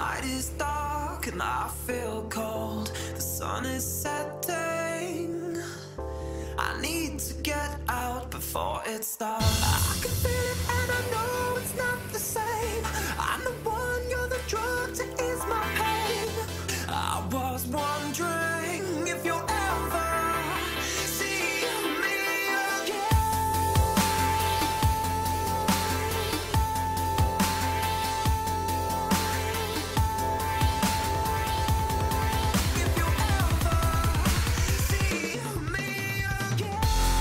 night is dark and I feel cold. The sun is setting. I need to get out before it starts. I can feel it and I know it's not the same. I'm the one, you're the drug to ease my pain. I was wondering if you'll ever see me again. If you'll ever see me again.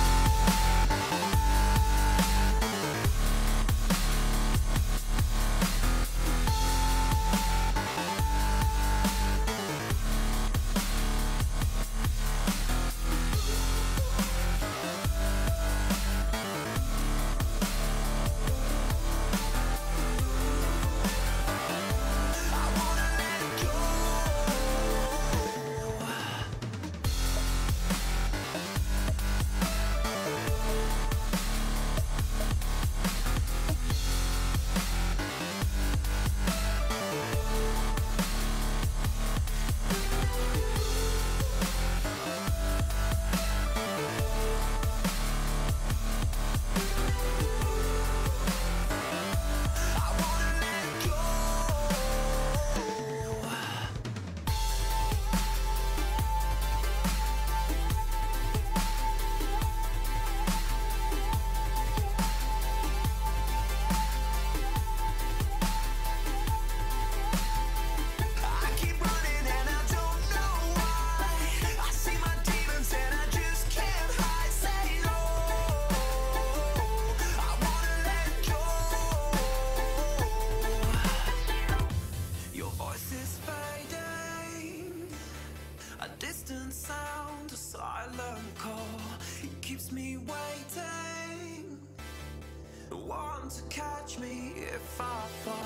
A distant sound, a silent call, it keeps me waiting. Want to catch me if I fall.